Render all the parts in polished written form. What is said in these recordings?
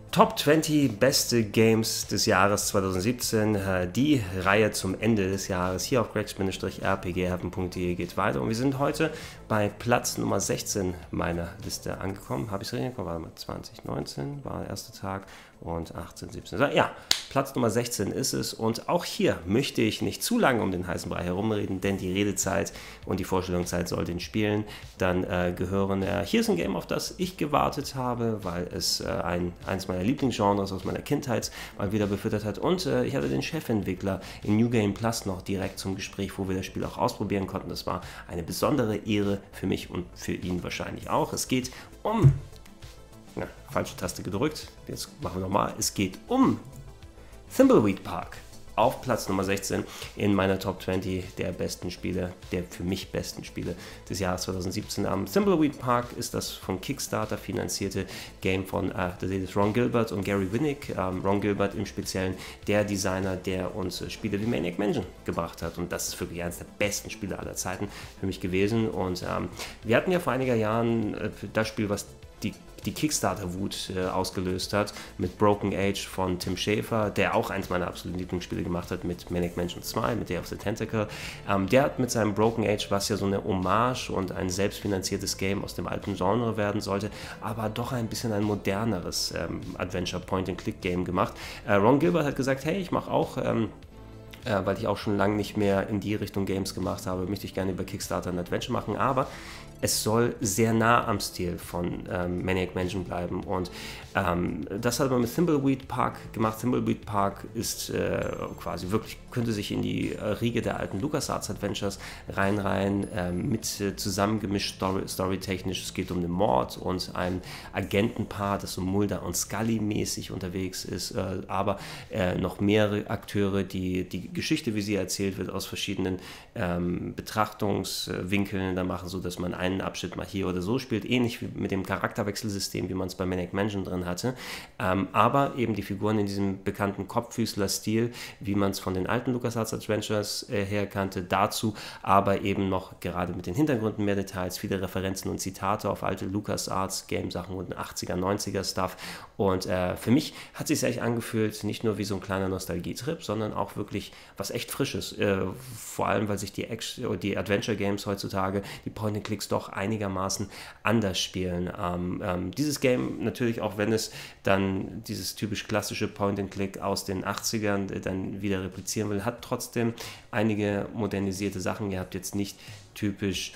Top 20 beste Games des Jahres 2017, die Reihe zum Ende des Jahres hier auf greg-rpgheaven.de geht weiter und wir sind heute bei Platz Nummer 16 meiner Liste angekommen. Habe ich es richtig gemacht? Warte mal, 2019 war der erste Tag und 18, 17. Ja, Platz Nummer 16 ist es und auch hier möchte ich nicht zu lange um den heißen Brei herumreden, denn die Redezeit und die Vorstellungszeit soll den Spielen dann gehören. Hier ist ein Game, auf das ich gewartet habe, weil es eines meiner Lieblingsgenres aus meiner Kindheit mal wieder befüttert hat und ich hatte den Chefentwickler in New Game Plus noch direkt zum Gespräch, wo wir das Spiel auch ausprobieren konnten. Das war eine besondere Ehre für mich und für ihn wahrscheinlich auch. Es geht um... Ja, falsche Taste gedrückt. Jetzt machen wir nochmal. Es geht um Thimbleweed Park auf Platz Nummer 16 in meiner Top 20 der besten Spiele, der für mich besten Spiele des Jahres 2017. Thimbleweed Park ist das von Kickstarter finanzierte Game von Ron Gilbert und Gary Winnick. Ron Gilbert im Speziellen der Designer, der uns Spiele wie Maniac Mansion gebracht hat, und das ist wirklich eines der besten Spiele aller Zeiten für mich gewesen. Und wir hatten ja vor einiger Jahren das Spiel, was die Kickstarter-Wut ausgelöst hat, mit Broken Age von Tim Schafer, der auch eins meiner absoluten Lieblingsspiele gemacht hat mit Maniac Mansion 2, mit Day of the Tentacle. Der hat mit seinem Broken Age, was ja so eine Hommage und ein selbstfinanziertes Game aus dem alten Genre werden sollte, aber doch ein bisschen ein moderneres Adventure-Point-and-Click-Game gemacht. Ron Gilbert hat gesagt, hey, ich mache auch... weil ich auch schon lange nicht mehr in die Richtung Games gemacht habe, möchte ich gerne über Kickstarter ein Adventure machen, aber es soll sehr nah am Stil von Maniac Mansion bleiben, und das hat man mit Thimbleweed Park gemacht. Thimbleweed Park ist quasi wirklich, könnte sich in die Riege der alten LucasArts Adventures reinreihen, mit zusammengemischt storytechnisch. Es geht um den Mord und ein Agentenpaar, das so Mulder und Scully mäßig unterwegs ist, aber noch mehrere Akteure, die Geschichte, wie sie erzählt wird, aus verschiedenen Betrachtungswinkeln da machen, so dass man einen Abschnitt mal hier oder so spielt, ähnlich wie mit dem Charakterwechselsystem, wie man es bei Maniac Mansion drin hatte, aber eben die Figuren in diesem bekannten Kopffüßler-Stil, wie man es von den alten LucasArts Adventures her kannte, dazu aber eben noch gerade mit den Hintergründen mehr Details, viele Referenzen und Zitate auf alte LucasArts Game-Sachen und 80er, 90er Stuff, und für mich hat es sich echt angefühlt, nicht nur wie so ein kleiner Nostalgietrip, sondern auch wirklich was echt Frisches, vor allem, weil sich die Adventure-Games heutzutage, die Point-and-Clicks doch einigermaßen anders spielen. Dieses Game, natürlich auch wenn es dann dieses typisch klassische Point-and-Click aus den 80ern dann wieder replizieren will, hat trotzdem einige modernisierte Sachen gehabt, jetzt nicht typisch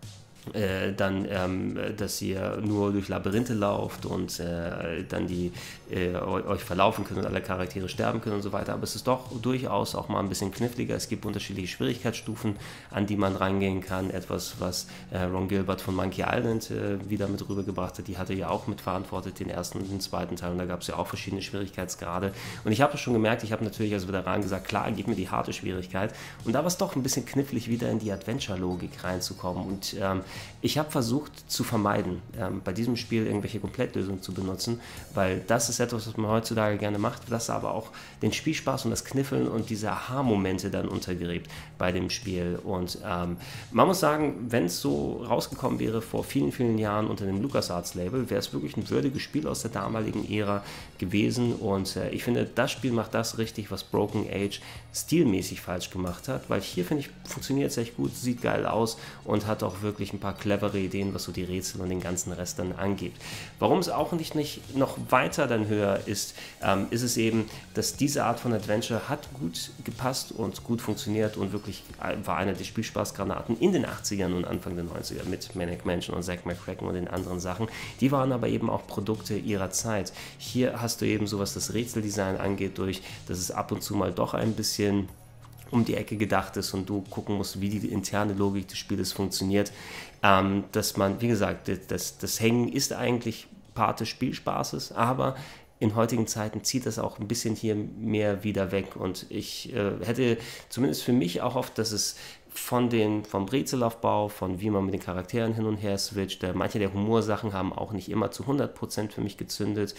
dass ihr nur durch Labyrinthe lauft und dann euch verlaufen könnt und alle Charaktere sterben können und so weiter, aber es ist doch durchaus auch mal ein bisschen kniffliger. Es gibt unterschiedliche Schwierigkeitsstufen, an die man reingehen kann, etwas, was Ron Gilbert von Monkey Island wieder mit rübergebracht hat. Die hatte ja auch mitverantwortet, den ersten und den zweiten Teil, und da gab es ja auch verschiedene Schwierigkeitsgrade, und ich habe schon gemerkt, ich habe natürlich als Veteran gesagt, klar, gib mir die harte Schwierigkeit, und da war es doch ein bisschen knifflig, wieder in die Adventure-Logik reinzukommen, und ich habe versucht zu vermeiden, bei diesem Spiel irgendwelche Komplettlösungen zu benutzen, weil das ist etwas, was man heutzutage gerne macht, das aber auch den Spielspaß und das Kniffeln und diese Aha-Momente dann untergräbt bei dem Spiel. Und man muss sagen, wenn es so rausgekommen wäre vor vielen, vielen Jahren unter dem LucasArts-Label, wäre es wirklich ein würdiges Spiel aus der damaligen Ära gewesen, und ich finde, das Spiel macht das richtig, was Broken Age stilmäßig falsch gemacht hat, weil hier, finde ich, funktioniert es echt gut, sieht geil aus und hat auch wirklich ein paar clevere Ideen, was so die Rätsel und den ganzen Rest dann angeht. Warum es auch nicht noch weiter dann höher ist, ist es eben, dass diese Art von Adventure hat gut gepasst und gut funktioniert und wirklich war einer der Spielspaßgranaten in den 80ern und Anfang der 90er mit Maniac Mansion und Zack McCracken und den anderen Sachen. Die waren aber eben auch Produkte ihrer Zeit. Hier hast du eben sowas, das Rätseldesign angeht, durch, dass es ab und zu mal doch ein bisschen um die Ecke gedacht ist und du gucken musst, wie die interne Logik des Spieles funktioniert, dass man, wie gesagt, das Hängen ist eigentlich Part des Spielspaßes, aber in heutigen Zeiten zieht das auch ein bisschen hier mehr wieder weg, und ich hätte zumindest für mich auch oft, dass es vom Rätselaufbau, von wie man mit den Charakteren hin und her switcht. Manche der Humorsachen haben auch nicht immer zu 100% für mich gezündet,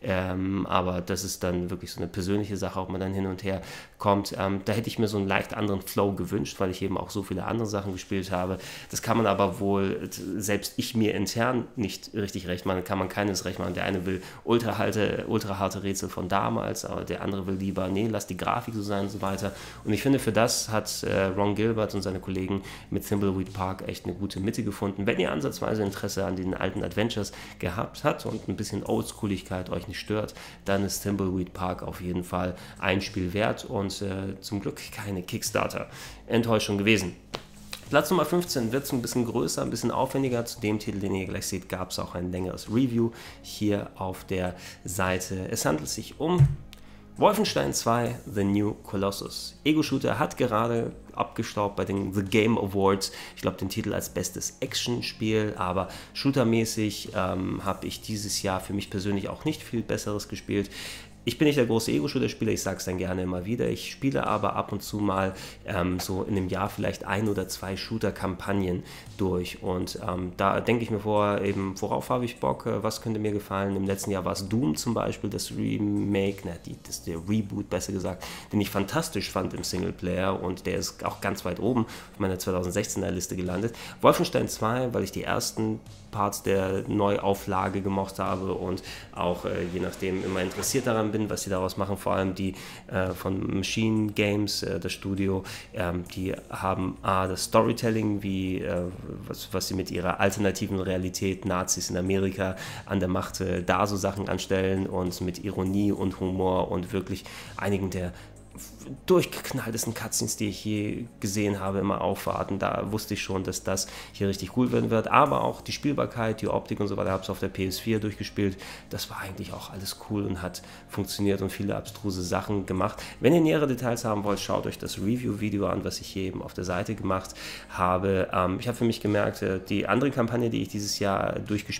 aber das ist dann wirklich so eine persönliche Sache, ob man dann hin und her kommt. Da hätte ich mir so einen leicht anderen Flow gewünscht, weil ich eben auch so viele andere Sachen gespielt habe. Das kann man aber wohl, selbst ich mir intern nicht richtig recht machen, kann man keines recht machen. Der eine will ultra harte Rätsel von damals, aber der andere will lieber, nee, lass die Grafik so sein und so weiter. Und ich finde, für das hat Ron Gilbert und seine Kollegen mit Thimbleweed Park echt eine gute Mitte gefunden. Wenn ihr ansatzweise Interesse an den alten Adventures gehabt habt und ein bisschen Oldschooligkeit euch nicht stört, dann ist Thimbleweed Park auf jeden Fall ein Spiel wert und zum Glück keine Kickstarter-Enttäuschung gewesen. Platz Nummer 15 wird so ein bisschen größer, ein bisschen aufwendiger. Zu dem Titel, den ihr gleich seht, gab es auch ein längeres Review hier auf der Seite. Es handelt sich um Wolfenstein 2 The New Colossus. Ego-Shooter hat gerade abgestaubt bei den The Game Awards. Ich glaube, den Titel als bestes Action-Spiel, aber shootermäßig habe ich dieses Jahr für mich persönlich auch nicht viel Besseres gespielt. Ich bin nicht der große Ego-Shooter-Spieler, ich sage es dann gerne immer wieder. Ich spiele aber ab und zu mal so in einem Jahr vielleicht 1 oder 2 Shooter-Kampagnen durch. Und da denke ich mir vor, eben, worauf habe ich Bock, was könnte mir gefallen. Im letzten Jahr war es Doom zum Beispiel, das Remake, der Reboot besser gesagt, den ich fantastisch fand im Singleplayer und der ist auch ganz weit oben auf meiner 2016er Liste gelandet. Wolfenstein 2, weil ich die ersten Parts der Neuauflage gemocht habe und auch je nachdem immer interessiert daran bin, was sie daraus machen, vor allem die von Machine Games, das Studio, die haben das Storytelling, wie was sie mit ihrer alternativen Realität, Nazis in Amerika an der Macht, da so Sachen anstellen und mit Ironie und Humor und wirklich einigen der durchgeknalltesten Cutscenes, die ich je gesehen habe, immer aufwarten. Da wusste ich schon, dass das hier richtig cool werden wird. Aber auch die Spielbarkeit, die Optik und so weiter, habe ich auf der PS4 durchgespielt. Das war eigentlich auch alles cool und hat funktioniert und viele abstruse Sachen gemacht. Wenn ihr nähere Details haben wollt, schaut euch das Review-Video an, was ich hier eben auf der Seite gemacht habe. Ich habe für mich gemerkt, die andere Kampagne, die ich dieses Jahr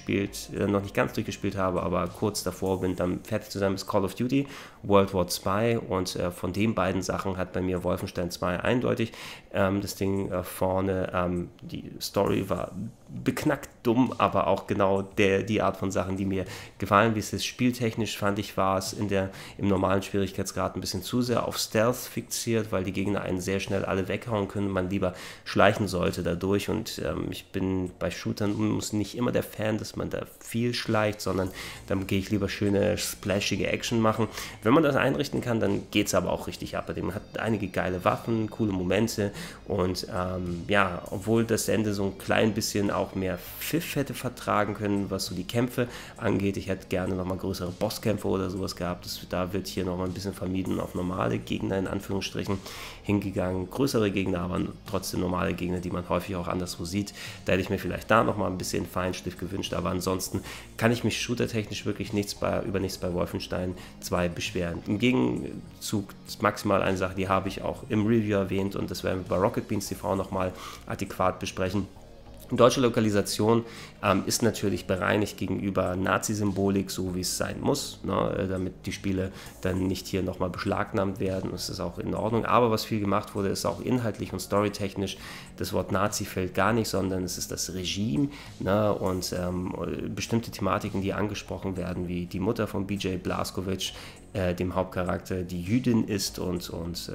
noch nicht ganz durchgespielt habe, aber kurz davor bin, dann fertig zu sein, ist Call of Duty World War 2 und von den beiden Sachen hat bei mir Wolfenstein 2 eindeutig das Ding vorne. Die Story war beknackt dumm, aber auch genau die Art von Sachen, die mir gefallen. Wie es ist spieltechnisch, fand ich, war es im normalen Schwierigkeitsgrad ein bisschen zu sehr auf Stealth fixiert, weil die Gegner einen sehr schnell alle weghauen können, man lieber schleichen sollte dadurch und ich bin bei Shootern nicht immer der Fan, dass man da viel schleicht, sondern dann gehe ich lieber schöne splashige Action machen. Wenn man das einrichten kann, dann geht es aber auch richtig ab. Man hat einige geile Waffen, coole Momente und obwohl das Ende so ein klein bisschen auch mehr Pfiff hätte vertragen können, was so die Kämpfe angeht. Ich hätte gerne nochmal größere Bosskämpfe oder sowas gehabt. Da wird hier nochmal ein bisschen vermieden, auf normale Gegner in Anführungsstrichen hingegangen. Größere Gegner, aber trotzdem normale Gegner, die man häufig auch anderswo sieht. Da hätte ich mir vielleicht da nochmal ein bisschen Feinschliff gewünscht, aber ansonsten kann ich mich shootertechnisch wirklich über nichts bei Wolfenstein 2 beschweren. Im Gegenzug maximal eine Sache, die habe ich auch im Review erwähnt und das werden wir bei Rocket Beans TV nochmal adäquat besprechen. Deutsche Lokalisation ist natürlich bereinigt gegenüber Nazi-Symbolik, so wie es sein muss, ne, damit die Spiele dann nicht hier nochmal beschlagnahmt werden. Das ist auch in Ordnung. Aber was viel gemacht wurde, ist auch inhaltlich und storytechnisch. Das Wort Nazi fällt gar nicht, sondern es ist das Regime, ne, und bestimmte Thematiken, die angesprochen werden, wie die Mutter von BJ Blazkowicz, dem Hauptcharakter, die Jüdin ist und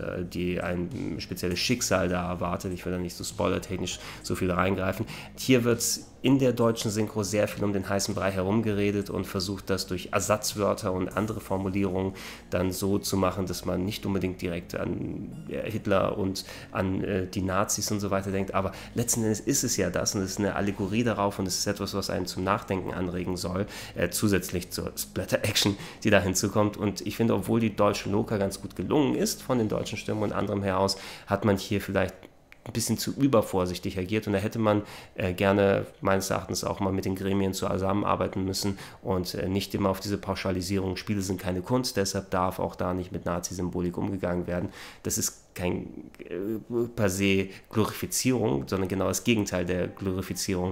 die ein spezielles Schicksal da erwartet. Ich will da nicht so spoilertechnisch so viel reingreifen. Hier wird es in der deutschen Synchro sehr viel um den heißen Brei herumgeredet und versucht, das durch Ersatzwörter und andere Formulierungen dann so zu machen, dass man nicht unbedingt direkt an Hitler und an die Nazis und so weiter denkt. Aber letzten Endes ist es ja das und es ist eine Allegorie darauf und es ist etwas, was einen zum Nachdenken anregen soll, zusätzlich zur Splatter-Action, die da hinzukommt. Und ich finde, obwohl die deutsche Loka ganz gut gelungen ist von den deutschen Stimmen und anderem her aus, hat man hier vielleicht ein bisschen zu übervorsichtig agiert und da hätte man gerne meines Erachtens auch mal mit den Gremien zusammenarbeiten müssen und nicht immer auf diese Pauschalisierung, Spiele sind keine Kunst, deshalb darf auch da nicht mit Nazi-Symbolik umgegangen werden. Das ist kein per se Glorifizierung, sondern genau das Gegenteil der Glorifizierung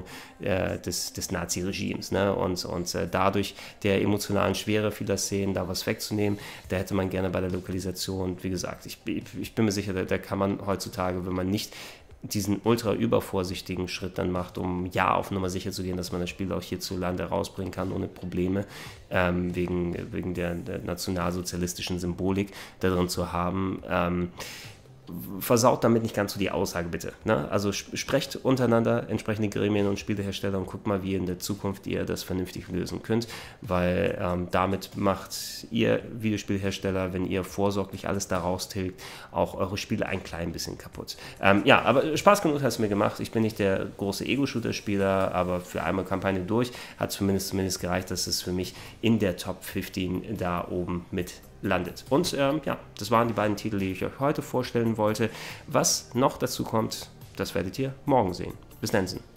des Nazi-Regimes. Ne? Und dadurch der emotionalen Schwere vieler Szenen da was wegzunehmen, da hätte man gerne bei der Lokalisation, wie gesagt, ich bin mir sicher, da kann man heutzutage, wenn man nicht diesen ultra übervorsichtigen Schritt dann macht, um ja auf Nummer sicher zu gehen, dass man das Spiel auch hierzulande rausbringen kann ohne Probleme, wegen der nationalsozialistischen Symbolik da drin zu haben. Versaut damit nicht ganz so die Aussage, bitte. Ne? Also sprecht untereinander, entsprechende Gremien und Spielehersteller, und guckt mal, wie in der Zukunft ihr das vernünftig lösen könnt, weil damit macht ihr Videospielhersteller, wenn ihr vorsorglich alles da raustilgt, auch eure Spiele ein klein bisschen kaputt. Ja, aber Spaß genug hat es mir gemacht. Ich bin nicht der große Ego-Shooter-Spieler, aber für einmal Kampagne durch hat es zumindest gereicht, dass es für mich in der Top 15 da oben mit landet. Und ja, das waren die beiden Titel, die ich euch heute vorstellen wollte. Was noch dazu kommt, das werdet ihr morgen sehen. Bis dann.